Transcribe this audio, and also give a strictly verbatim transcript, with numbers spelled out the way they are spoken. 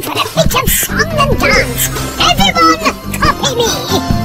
for a bit of song and dance. Everyone, copy me.